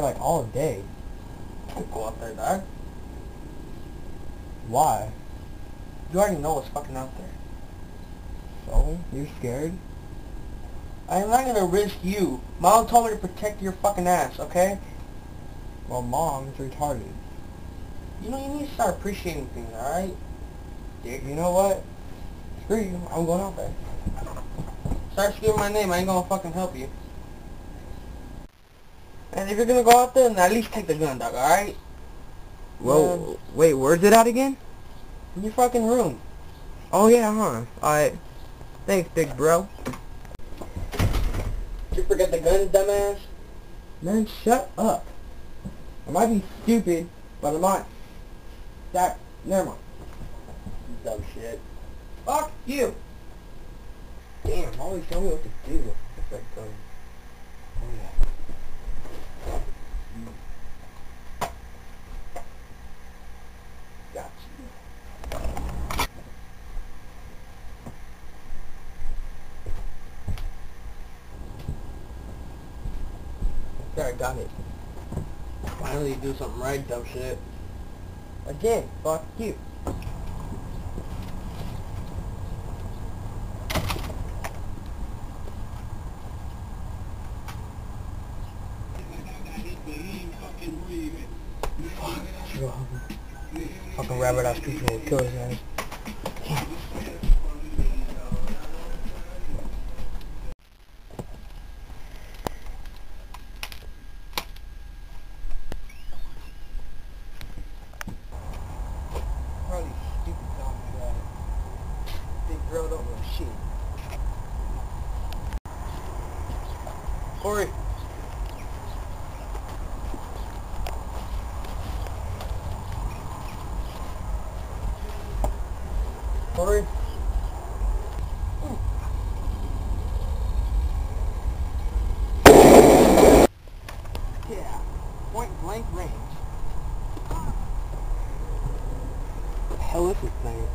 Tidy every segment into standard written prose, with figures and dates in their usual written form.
like all day. Don't go out there, dog. Why? You already know what's fucking out there. So? You're scared? I'm not gonna risk you. Mom told me to protect your fucking ass, okay? Well, Mom's retarded. You know, you need to start appreciating things, alright? Dick, you know what? Screw you. I'm going out there. Start screaming my name. I ain't gonna fucking help you. And if you're gonna go out there, then at least take the gun, dog, alright? Whoa, wait, where's it at again? In your fucking room. Oh yeah, huh? Alright. Thanks, big bro. Did you forget the gun, dumbass? Man, shut up. I might be stupid, but I'm not that... Never mind. Dumb shit. Fuck you! Damn, always tell me what to do. It's like, oh yeah. Got you. There, I got it. Finally do something right, dumb shit. Again, fuck you. Fucking rabbit ass people will kill his ass. Probably stupid zombie guy. Big girl don't know shit. Corey. Corey. Yeah, point blank range. What the hell is this thing?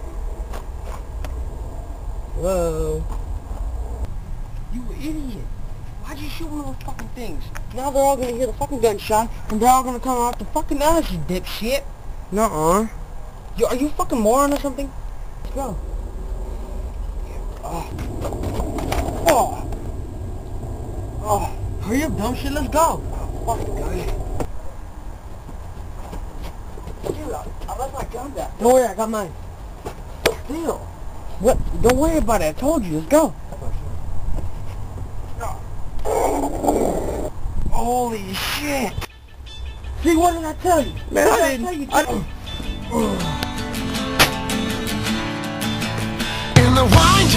Whoa. You idiot! Why'd you shoot one of those fucking things? Now they're all gonna hear the fucking gunshot, and they're all gonna come out the fucking ass, you dipshit! Nuh-uh. Are you fucking moron or something? Let's go. Oh. Oh. Oh. Hurry up, dumb shit, let's go. Fucking gun. Dude, I left my gun back. Don't worry, I got mine. Still. What? Don't worry about it, I told you, let's go. Holy shit! See, what did I tell you? Man, What I did didn't... tell you? I didn't... In the wine